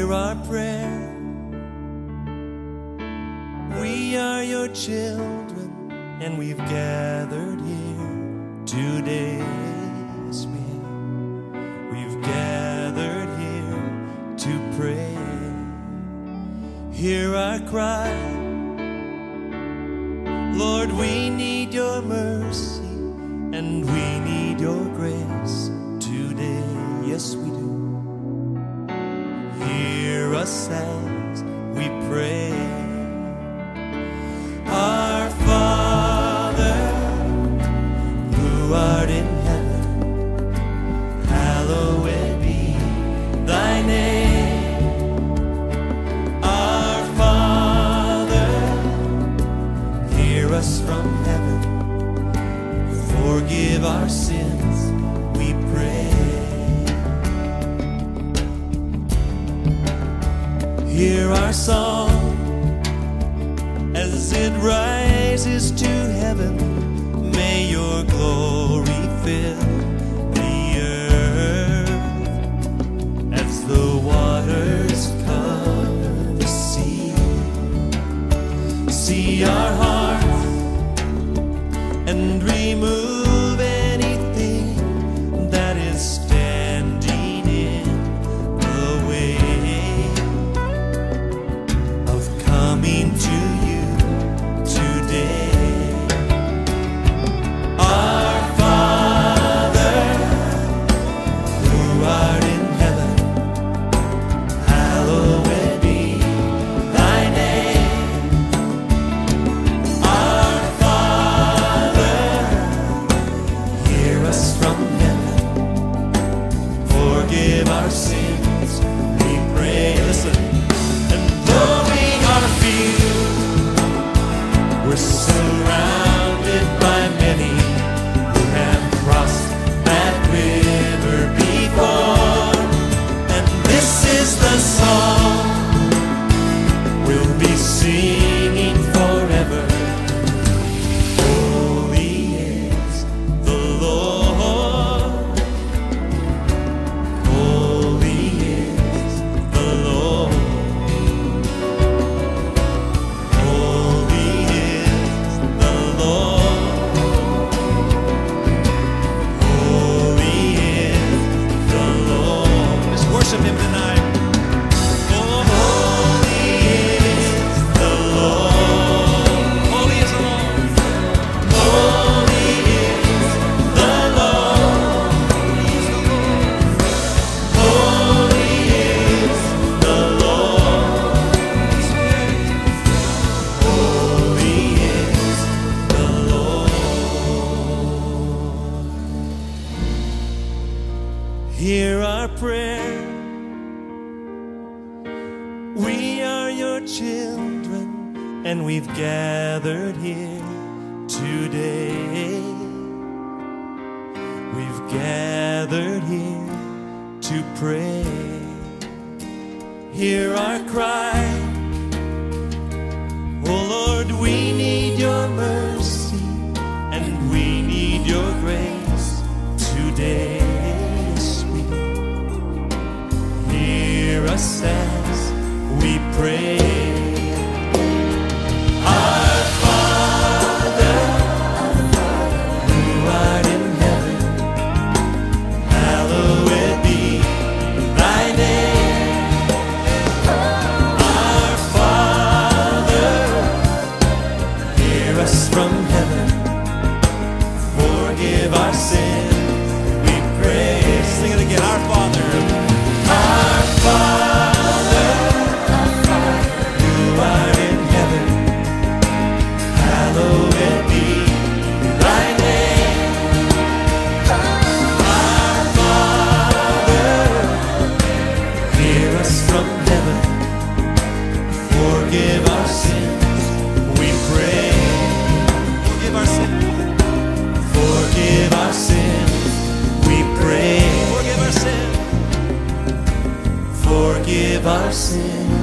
hear our prayer. We are your children, and we've gathered here today. Yes, we've gathered here to pray. Hear our cry. Lord, we need your mercy, and we need your grace today. Yes, we do. Hear us as we pray. Our Father, who art in heaven, hallowed be thy name. Our Father, hear us from heaven. Forgive our sins, we pray. Hear our song as it rises to heaven. May your glory fill the earth as the waters cover the sea. See our hearts and remove anything that is standing in the way of coming to you today. Our Father, who art in heaven, hallowed be thy name. Our Father, hear us from heaven. Forgive our sins, we pray. Listen. And though we are few, we're surrounded by many who have crossed that river before. And this is the song we'll be singing forever. Holy is the Lord. Holy is the Lord. Holy is the Lord. Holy is the Lord. Let's worship him tonight. Oh, holy is the Lord. Holy is the Lord. Holy is the Lord. Holy is the Lord. Holy is the Lord. Hear our prayer. We are your children, and we've gathered here today. We've gathered here to pray. Hear our cry. Oh Lord, we need your mercy, and we need your grace today. Yes, we do. Hear us as we pray. Our Father, who art in heaven, hallowed be thy name. Our Father, hear us from heaven. Forgive our sins, we pray. Sing it again. Our Father, our Father, who art in heaven, hallowed be thy name. Our Father, hear us from heaven. Forgive our sins, we pray. Forgive our sins. Forgive our sins, we pray. Forgive our sins. Forgive our sins.